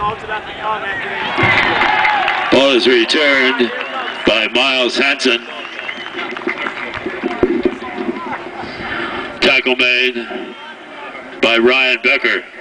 Ball is returned by Miles Hansen. Tackle made by Ryan Becker.